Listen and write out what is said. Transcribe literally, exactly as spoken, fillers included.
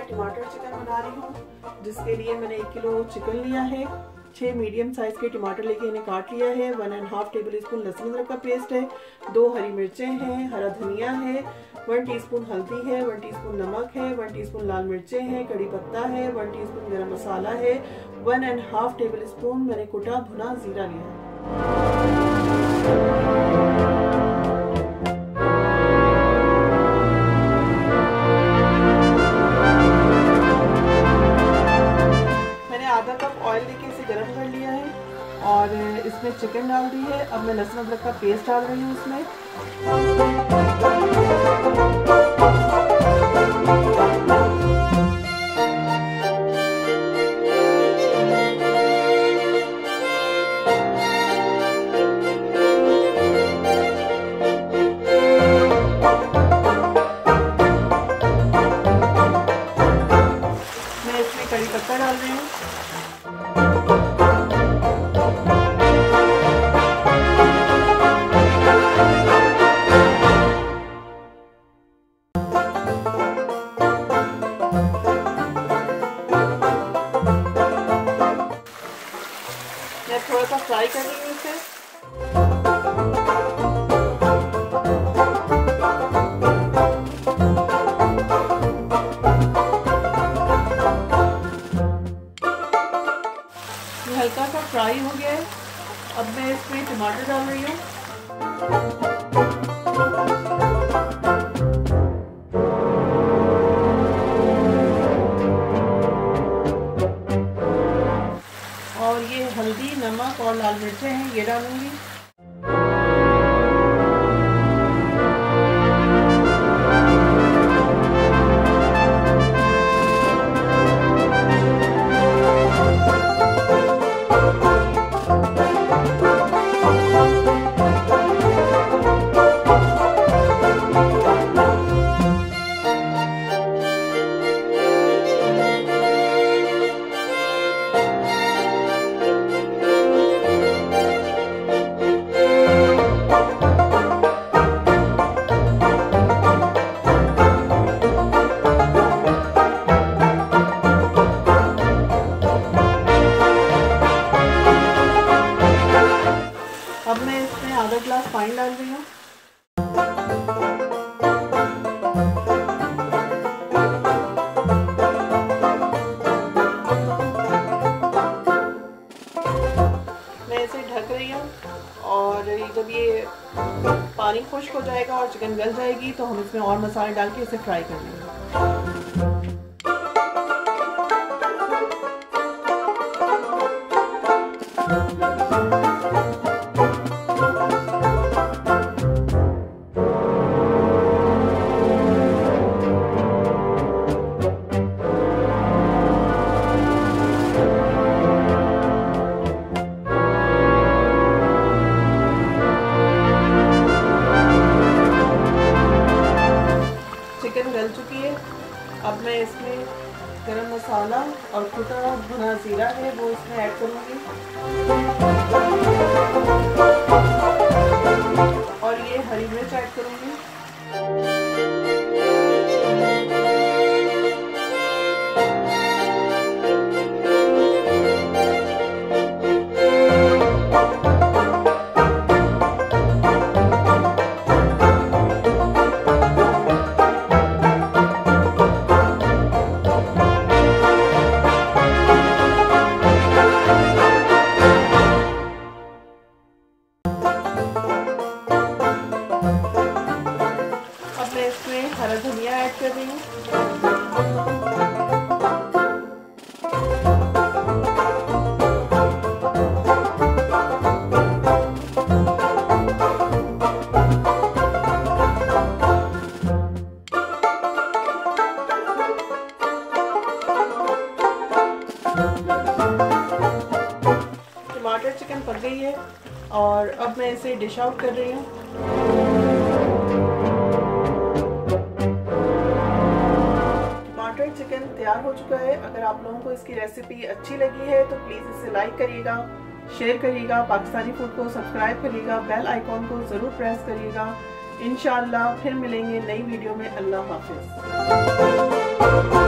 मैं टमाटर चिकन बना रही हूँ, जिसके लिए मैंने एक किलो चिकन लिया है, छः मीडियम साइज़ के टमाटर लेके इन्हें काट लिया है, one and half tablespoon लहसुन अदरक का पेस्ट है, दो हरी मिर्चें हैं, हरा धनिया है, वन टीस्पून हल्दी है, वन टीस्पून नमक है, वन टीस्पून लाल मिर्चें हैं, कड़ी पत्ता है, वन टीस्पून गरम मसाला है, one and half tablespoon मैंने कुटा भुना जीरा लिया है। आधा कप ऑयल लेके इसे गर्म कर लिया है और इसमें चिकन डाल दी है। अब मैं लहसुन अदरक का पेस्ट डाल रही हूँ इसमें। मैं इसमें कड़ी पत्ता डाल रही हूँ। मैं थोड़ा सा फ्राई कर रही हूँ इसे। ये हल्का सा फ्राई हो गया है। अब मैं इसमें टमाटर डाल रही हूँ। और ये हल्दी, नमक और लाल मिर्चें हैं, ये डालूंगी। अब मैं इसमें आधा ग्लास पानी डाल रही हूँ। मैं इसे ढक रही हूँ और जब ये पानी खुश्क हो जाएगा और चिकन गल जाएगी तो हम इसमें और मसाले डाल के इसे फ्राई कर लेंगे। चिकन गल चुकी है। अब मैं इसमें गरम मसाला और कुटा भुना जीरा है वो इसमें ऐड करूँगी और ये हरी मिर्च ऐड करूँगी। हरा धनिया ऐड कर रही हूँ। टमाटर चिकन पक गई है और अब मैं इसे डिश आउट कर रही हूँ। चिकन तैयार हो चुका है। अगर आप लोगों को इसकी रेसिपी अच्छी लगी है तो प्लीज़ इसे लाइक करिएगा, शेयर करिएगा, पाकिस्तानी फूड को सब्सक्राइब करिएगा, बेल आइकॉन को ज़रूर प्रेस करिएगा। इंशाअल्लाह फिर मिलेंगे नई वीडियो में। अल्लाह हाफिज़।